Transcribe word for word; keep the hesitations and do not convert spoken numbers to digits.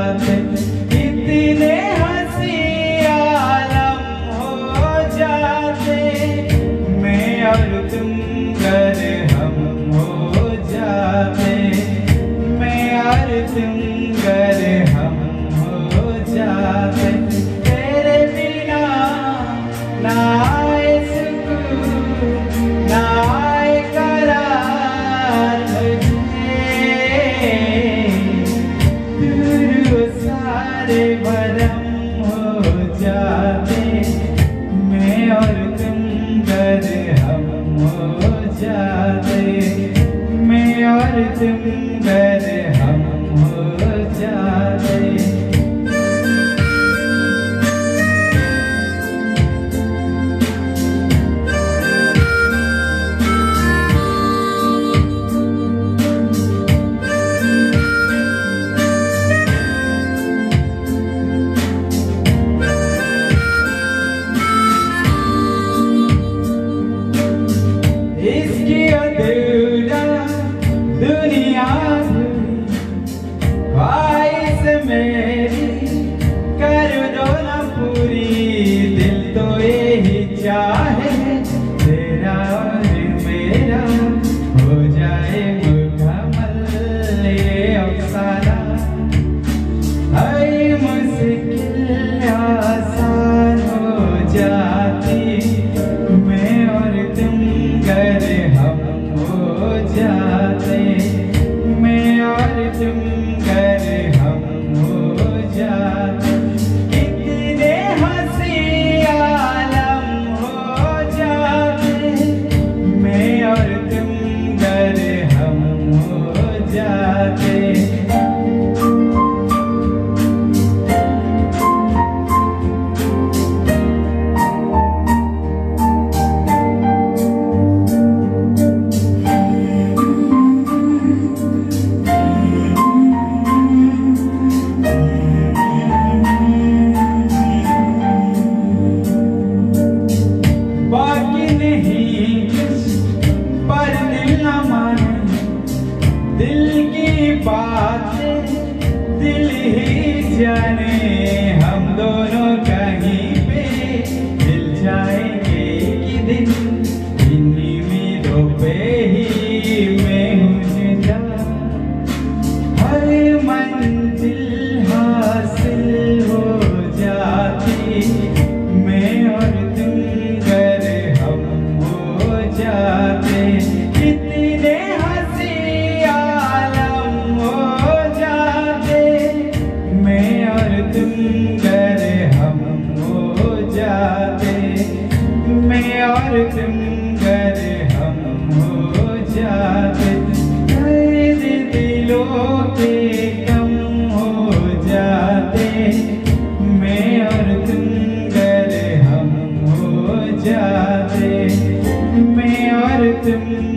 जाते, इतने हंसी आलम हो जाते, मैं और तुम गर हम हो जाते, मैं और तुम गर हम हो जाते। तेरे बिना ना आए सुकून ना आए करार मुझे, दूर सारे भरम हो जाते, मैं और तुम गर हम हो जाते, मैं और तुम गर हम हो जाते। इसकी अधूरा दुनिया ख्वाहिश मेरी कर दो न पूरी, दिल तो यही चाहे तेरा और मेरा हो जाए मुकम्मल ये अफसाना, हर मुश्किल आसान हो जाती, मैं और तुम गर हम हो जाते, मैं और तुम गर हम हो जाते, कितने हंसी आलम हो जाते, मैं और तुम गर हम हो जाते। पर दिल न माने, दिल की बातें दिल ही जाने, हम दोनों कहीं पे मिल जाएंगे कि दिन, इन्हीं उम्मीदों पे ही मैं हूँ जिंदा, हर मंजिल हासिल हो जाती, मैं और तुम गर हम हो जाते, कितने हंसी आलम हो जाते, मैं और तुम गर हम हो जाते, मैं और तुम गर हम हो जाते। दर्द दिलों के कम हो जाते, मैं और तुम गर हम हो जाते, मैं और तुम